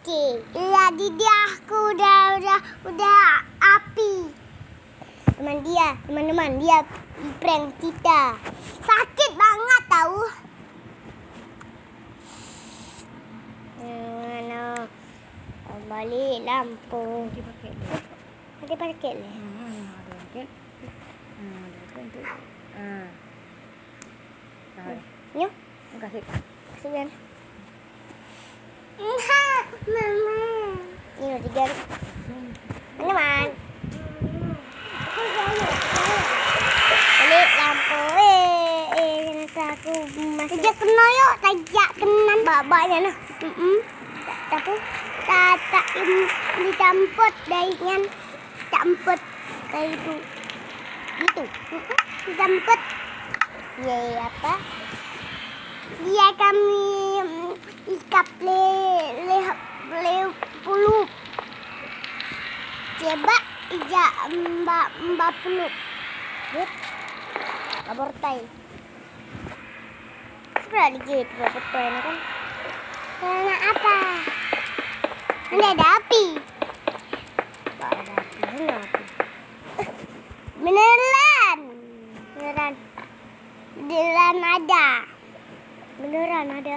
kucing. Jadi dia aku udah api. Teman-teman dia prank kita. Sakit banget tahu. Mana? Balik lampu. Ada paket ni. Ada paket. Yo, Kasih. sebentar. Mama. Ini tiga. Ini man. Balik lampu. Aku masih. Tajak kena yuk, tajak kena babaknya nah. Tapi tak dicampur dainya. Campur kayak itu. Gitu. Dicampur. Ye apa? Dia kami ikat le puluh. Coba ija mbak puluh. Gut. Abortai. Sudah digigit abortai ini kan. Karena apa? Ini ada api. Ada api. Mana api? Beneran. Beneran ada.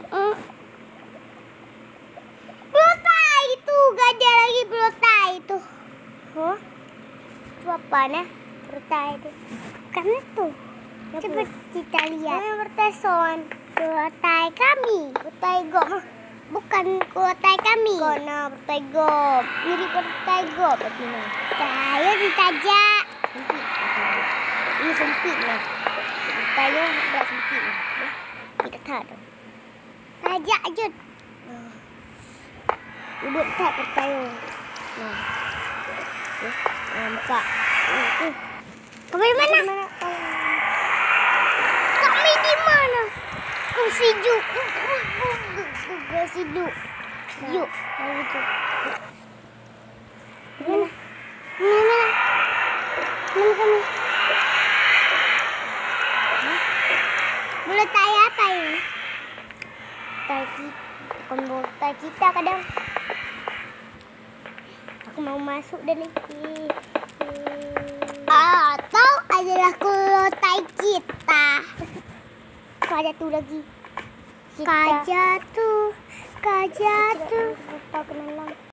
Pelotai itu, gak ada lagi pelotai itu. Oh, itu apa nih? Pelotai itu. Kan itu. Coba kita lihat. Pelotai son. Pelotai kami. Pelotai gom. Bukan pelotai kami. Kono pelotai gom. Mirip pelotai gom. Ayo ditajak. Ini sempit lah. Pelotai berat sempit lah. Kita tak ada. Tajak je. Duduk tak percaya. Nampak. Kami di mana? Kami di mana? Kursi juk. Kursi juk. Juk. Mana? Mana kami? Boleh tanya apa ini? Tai kita kadang. Aku mau masuk dan lagi. Atau adalah tai kita. Kaja tu lagi. Kaja tu.